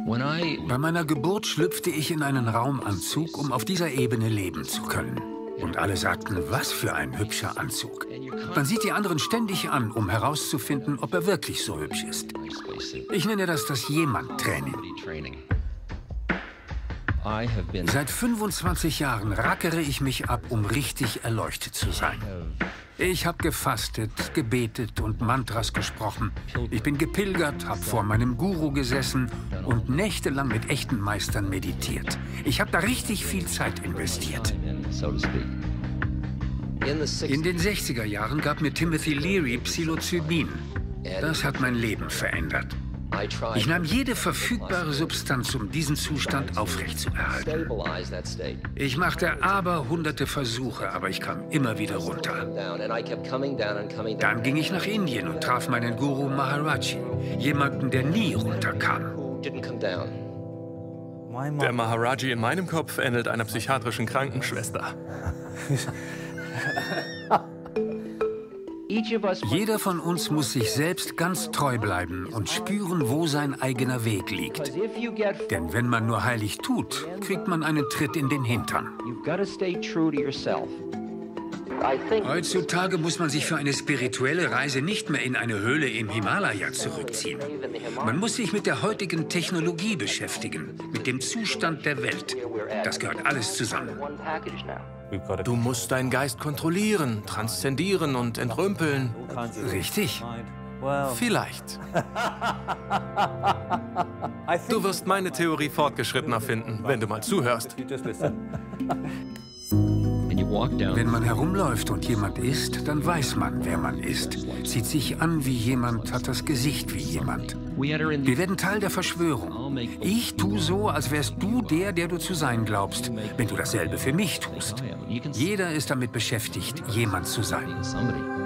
Bei meiner Geburt schlüpfte ich in einen Raumanzug, um auf dieser Ebene leben zu können. Und alle sagten, was für ein hübscher Anzug. Man sieht die anderen ständig an, um herauszufinden, ob er wirklich so hübsch ist. Ich nenne das Jemand-Training. Seit 25 Jahren rackere ich mich ab, um richtig erleuchtet zu sein. Ich habe gefastet, gebetet und Mantras gesprochen. Ich bin gepilgert, habe vor meinem Guru gesessen und nächtelang mit echten Meistern meditiert. Ich habe da richtig viel Zeit investiert. In den 60er Jahren gab mir Timothy Leary Psilocybin. Das hat mein Leben verändert. Ich nahm jede verfügbare Substanz, um diesen Zustand aufrechtzuerhalten. Ich machte hunderte Versuche, aber ich kam immer wieder runter. Dann ging ich nach Indien und traf meinen Guru Maharaji, jemanden, der nie runterkam. Der Maharaji in meinem Kopf ähnelt einer psychiatrischen Krankenschwester. Jeder von uns muss sich selbst ganz treu bleiben und spüren, wo sein eigener Weg liegt. Denn wenn man nur heilig tut, kriegt man einen Tritt in den Hintern. Heutzutage muss man sich für eine spirituelle Reise nicht mehr in eine Höhle im Himalaya zurückziehen. Man muss sich mit der heutigen Technologie beschäftigen, mit dem Zustand der Welt. Das gehört alles zusammen. Du musst deinen Geist kontrollieren, transzendieren und entrümpeln. Richtig. Vielleicht. Du wirst meine Theorie fortgeschrittener finden, wenn du mal zuhörst. Wenn man herumläuft und jemand ist, dann weiß man, wer man ist. Zieht sich an wie jemand, hat das Gesicht wie jemand. Wir werden Teil der Verschwörung. Ich tue so, als wärst du der du zu sein glaubst, wenn du dasselbe für mich tust. Jeder ist damit beschäftigt, jemand zu sein.